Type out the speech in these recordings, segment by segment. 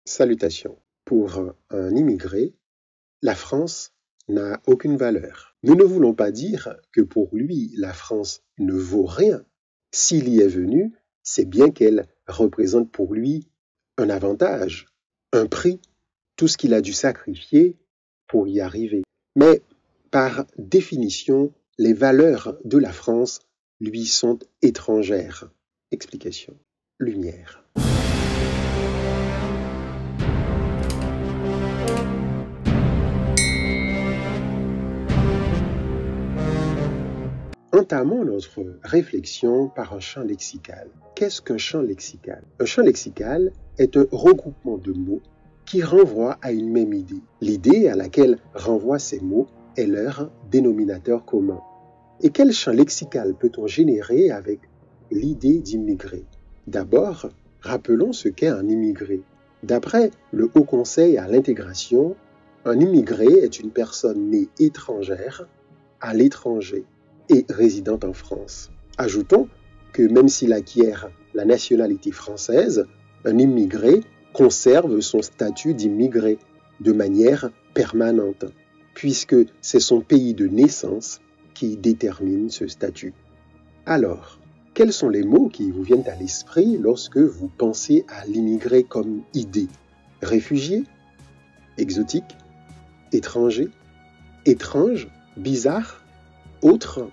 Salutations. Pour un immigré, la France n'a aucune valeur. Nous ne voulons pas dire que pour lui, la France ne vaut rien. S'il y est venu, c'est bien qu'elle représente pour lui un avantage, un prix, tout ce qu'il a dû sacrifier pour y arriver. Mais par définition, les valeurs de la France lui sont étrangères. Explication. Lumière. Entamons notre réflexion par un champ lexical. Qu'est-ce qu'un champ lexical? Un champ lexical est un regroupement de mots qui renvoient à une même idée. L'idée à laquelle renvoient ces mots est leur dénominateur commun. Et quel champ lexical peut-on générer avec l'idée d'immigré? D'abord, rappelons ce qu'est un immigré. D'après le Haut Conseil à l'intégration, un immigré est une personne née étrangère à l'étranger et résidente en France. Ajoutons que même s'il acquiert la nationalité française, un immigré conserve son statut d'immigré de manière permanente, puisque c'est son pays de naissance qui détermine ce statut. Alors, quels sont les mots qui vous viennent à l'esprit lorsque vous pensez à l'immigré comme idée? Réfugié, exotique, étranger, étrange, bizarre, autre,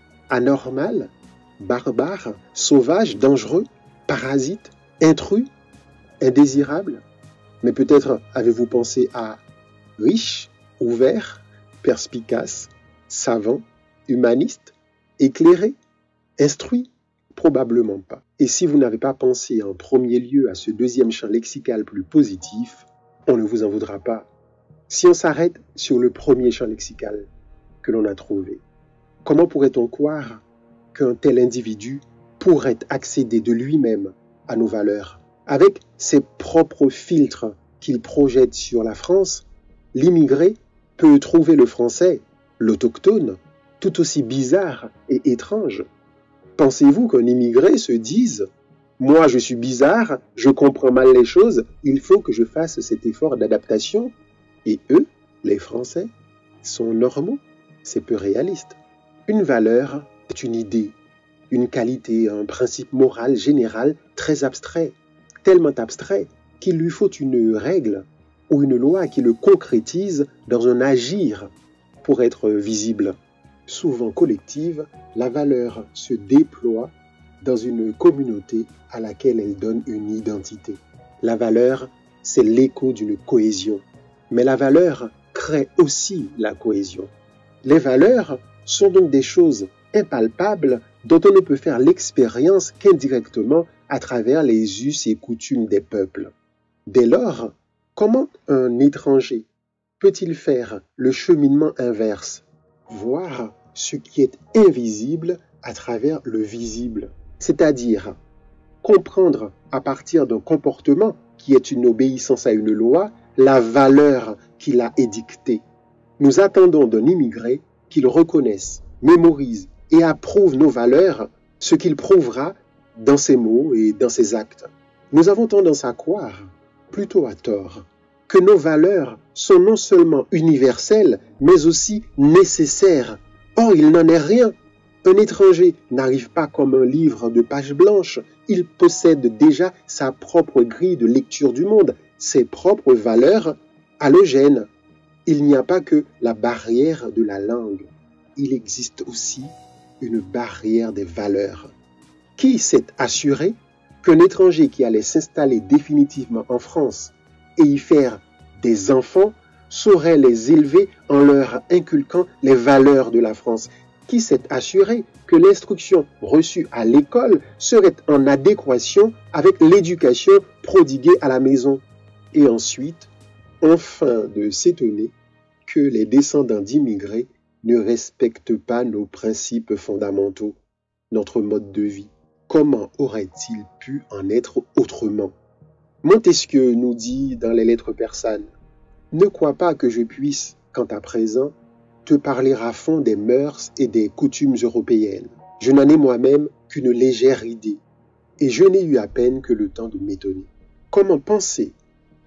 anormal, barbare, sauvage, dangereux, parasite, intrus, indésirable. Mais peut-être avez-vous pensé à riche, ouvert, perspicace, savant, humaniste, éclairé, instruit? Probablement pas. Et si vous n'avez pas pensé en premier lieu à ce deuxième champ lexical plus positif, on ne vous en voudra pas. Si on s'arrête sur le premier champ lexical que l'on a trouvé, comment pourrait-on croire qu'un tel individu pourrait accéder de lui-même à nos valeurs? Avec ses propres filtres qu'il projette sur la France, l'immigré peut trouver le français, l'autochtone, tout aussi bizarre et étrange. Pensez-vous qu'un immigré se dise « Moi, je suis bizarre, je comprends mal les choses, il faut que je fasse cet effort d'adaptation » et eux, les Français, sont normaux? C'est peu réaliste. Une valeur est une idée, une qualité, un principe moral général très abstrait, tellement abstrait qu'il lui faut une règle ou une loi qui le concrétise dans un agir pour être visible. Souvent collective, la valeur se déploie dans une communauté à laquelle elle donne une identité. La valeur, c'est l'écho d'une cohésion. Mais la valeur crée aussi la cohésion. Les valeurs sont donc des choses impalpables dont on ne peut faire l'expérience qu'indirectement à travers les us et coutumes des peuples. Dès lors, comment un étranger peut-il faire le cheminement inverse, voir ce qui est invisible à travers le visible, c'est-à-dire comprendre à partir d'un comportement qui est une obéissance à une loi, la valeur qu'il a édictée. Nous attendons d'un immigré qu'il reconnaisse, mémorise et approuve nos valeurs, ce qu'il prouvera dans ses mots et dans ses actes. Nous avons tendance à croire, plutôt à tort, que nos valeurs sont non seulement universelles, mais aussi nécessaires. Or, il n'en est rien. Un étranger n'arrive pas comme un livre de pages blanches. Il possède déjà sa propre grille de lecture du monde, ses propres valeurs allogènes. Il n'y a pas que la barrière de la langue. Il existe aussi une barrière des valeurs. Qui s'est assuré qu'un étranger qui allait s'installer définitivement en France et y faire des enfants saurait les élever en leur inculquant les valeurs de la France? Qui s'est assuré que l'instruction reçue à l'école serait en adéquation avec l'éducation prodiguée à la maison? Et ensuite, enfin de s'étonner que les descendants d'immigrés ne respectent pas nos principes fondamentaux, notre mode de vie. Comment aurait-il pu en être autrement? Montesquieu nous dit dans les Lettres persanes, « Ne crois pas que je puisse, quant à présent, te parler à fond des mœurs et des coutumes européennes. Je n'en ai moi-même qu'une légère idée, et je n'ai eu à peine que le temps de m'étonner. » Comment penser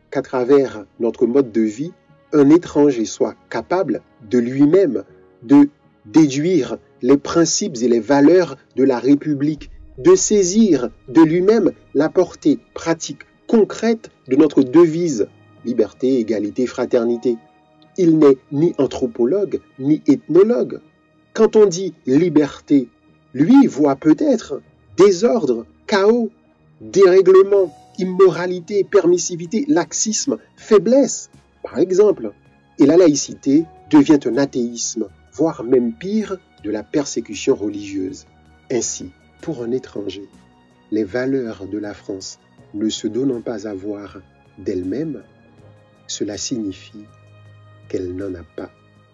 qu'à travers notre mode de vie, un étranger soit capable de lui-même de déduire les principes et les valeurs de la République, de saisir de lui-même la portée pratique concrète de notre devise liberté, égalité, fraternité. Il n'est ni anthropologue ni ethnologue. Quand on dit liberté, lui voit peut-être désordre, chaos, dérèglement, immoralité, permissivité, laxisme, faiblesse, par exemple. Et la laïcité devient un athéisme, voire même pire, de la persécution religieuse. Ainsi, pour un étranger, les valeurs de la France ne se donnant pas à voir d'elle-même, cela signifie qu'elle n'en a pas.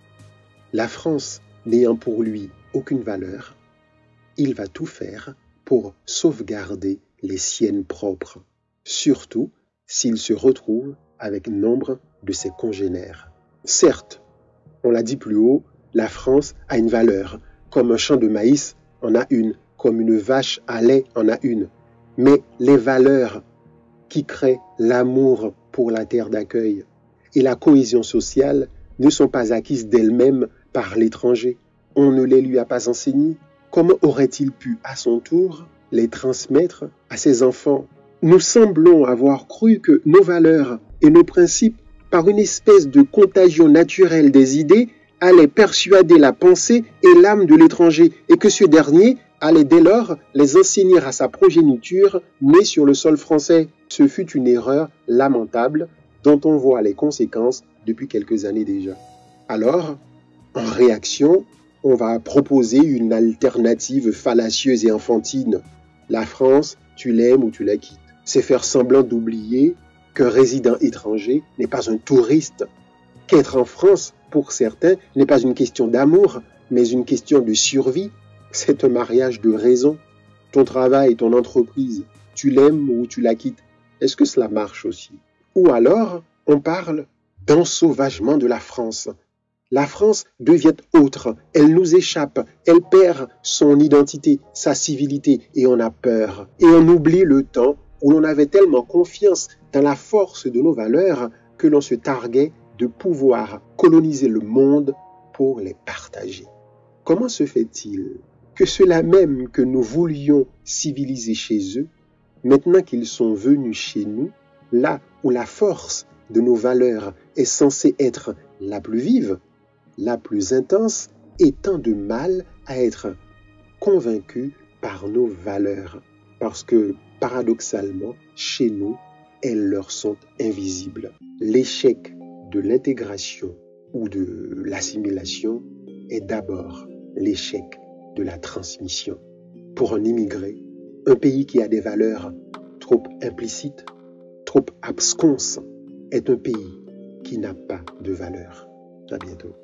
La France n'ayant pour lui aucune valeur, il va tout faire pour sauvegarder les siennes propres, surtout s'il se retrouve avec nombre de ses congénères. Certes, on l'a dit plus haut, la France a une valeur, comme un champ de maïs en a une, comme une vache à lait en a une. Mais les valeurs qui créent l'amour pour la terre d'accueil et la cohésion sociale ne sont pas acquises d'elles-mêmes par l'étranger. On ne les lui a pas enseignées. Comment aurait-il pu, à son tour, les transmettre à ses enfants? Nous semblons avoir cru que nos valeurs et nos principes, par une espèce de contagion naturelle des idées, allaient persuader la pensée et l'âme de l'étranger et que ce dernier allait dès lors les enseigner à sa progéniture née sur le sol français. Ce fut une erreur lamentable dont on voit les conséquences depuis quelques années déjà. Alors, en réaction, on va proposer une alternative fallacieuse et enfantine. La France, tu l'aimes ou tu la quittes. C'est faire semblant d'oublier qu'un résident étranger n'est pas un touriste, qu'être en France, pour certains, n'est pas une question d'amour, mais une question de survie. C'est un mariage de raison. Ton travail, ton entreprise, tu l'aimes ou tu la quittes. Est-ce que cela marche aussi? Ou alors, on parle d'ensauvagement de la France. La France devient autre, elle nous échappe, elle perd son identité, sa civilité, et on a peur. Et on oublie le temps où l'on avait tellement confiance dans la force de nos valeurs que l'on se targuait de pouvoir coloniser le monde pour les partager. Comment se fait-il que ceux-là même que nous voulions civiliser chez eux, maintenant qu'ils sont venus chez nous, là où la force de nos valeurs est censée être la plus vive, la plus intense, aient tant de mal à être convaincus par nos valeurs? Parce que, paradoxalement, chez nous, elles leur sont invisibles. L'échec de l'intégration ou de l'assimilation est d'abord l'échec de la transmission. Pour un immigré, un pays qui a des valeurs trop implicites, trop absconses, est un pays qui n'a pas de valeur. À bientôt.